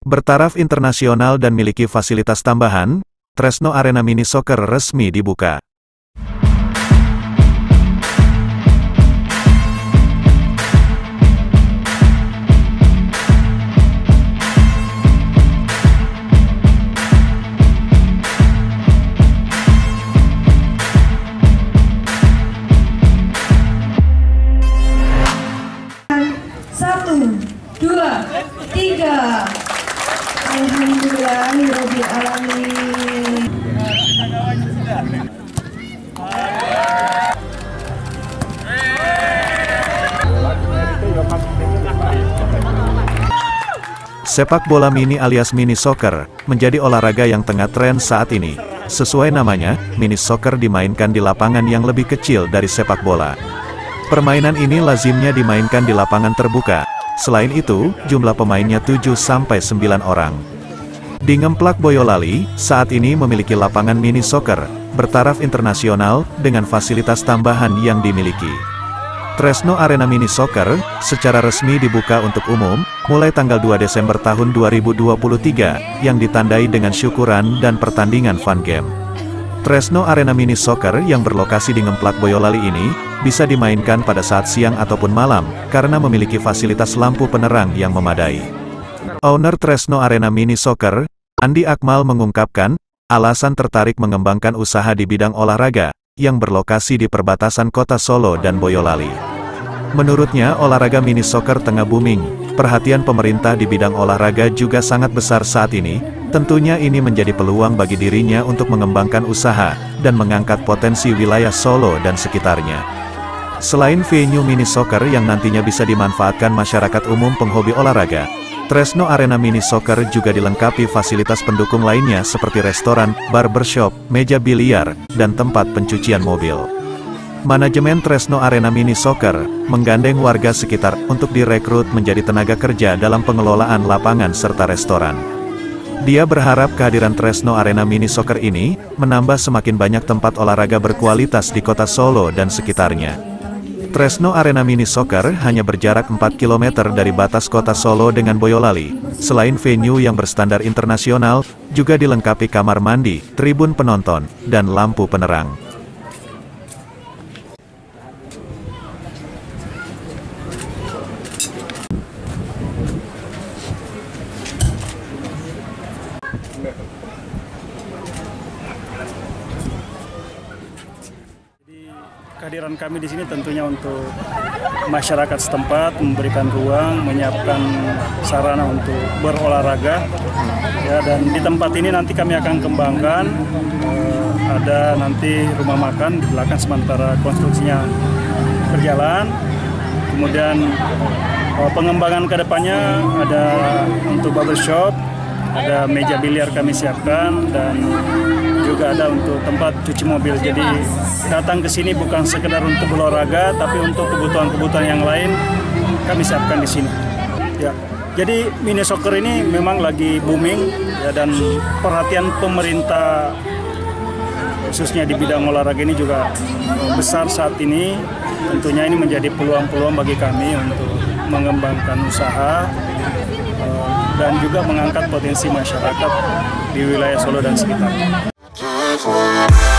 Bertaraf internasional dan miliki fasilitas tambahan, Tresno Arena Mini Soccer resmi dibuka. Satu, dua, tiga. Alhamdulillahirabbil alamin. Sepak bola mini alias mini soccer menjadi olahraga yang tengah tren saat ini. Sesuai namanya, mini soccer dimainkan di lapangan yang lebih kecil dari sepak bola. Permainan ini lazimnya dimainkan di lapangan terbuka. Selain itu, jumlah pemainnya 7-9 orang. Di Ngemplak Boyolali, saat ini memiliki lapangan mini soccer, bertaraf internasional, dengan fasilitas tambahan yang dimiliki. Tresno Arena Mini Soccer, secara resmi dibuka untuk umum, mulai tanggal 2 Desember tahun 2023, yang ditandai dengan syukuran dan pertandingan fun game. Tresno Arena Mini Soccer yang berlokasi di Ngemplak Boyolali ini, bisa dimainkan pada saat siang ataupun malam, karena memiliki fasilitas lampu penerang yang memadai. Owner Tresno Arena Mini Soccer, Andi Akmal mengungkapkan, alasan tertarik mengembangkan usaha di bidang olahraga, yang berlokasi di perbatasan kota Solo dan Boyolali. Menurutnya, olahraga mini soccer tengah booming, perhatian pemerintah di bidang olahraga juga sangat besar saat ini, tentunya ini menjadi peluang bagi dirinya untuk mengembangkan usaha, dan mengangkat potensi wilayah Solo dan sekitarnya. Selain venue mini soccer yang nantinya bisa dimanfaatkan masyarakat umum penghobi olahraga, Tresno Arena Mini Soccer juga dilengkapi fasilitas pendukung lainnya seperti restoran, barbershop, meja biliar, dan tempat pencucian mobil. Manajemen Tresno Arena Mini Soccer menggandeng warga sekitar untuk direkrut menjadi tenaga kerja dalam pengelolaan lapangan serta restoran. Dia berharap kehadiran Tresno Arena Mini Soccer ini menambah semakin banyak tempat olahraga berkualitas di kota Solo dan sekitarnya. Tresno Arena Mini Soccer hanya berjarak 4 km dari batas kota Solo dengan Boyolali. Selain venue yang berstandar internasional, juga dilengkapi kamar mandi, tribun penonton, dan lampu penerang. Kehadiran kami di sini tentunya untuk masyarakat setempat, memberikan ruang, menyiapkan sarana untuk berolahraga. Ya, dan di tempat ini nanti kami akan kembangkan, ada nanti rumah makan di belakang sementara konstruksinya berjalan. Kemudian pengembangan ke depannya ada untuk barbershop, ada meja biliar kami siapkan, dan juga ada untuk tempat cuci mobil. Jadi datang ke sini bukan sekedar untuk berolahraga, tapi untuk kebutuhan-kebutuhan yang lain kami siapkan di sini. Ya, jadi mini soccer ini memang lagi booming, ya, dan perhatian pemerintah khususnya di bidang olahraga ini juga besar saat ini. Tentunya ini menjadi peluang-peluang bagi kami untuk mengembangkan usaha dan juga mengangkat potensi masyarakat di wilayah Solo dan sekitarnya.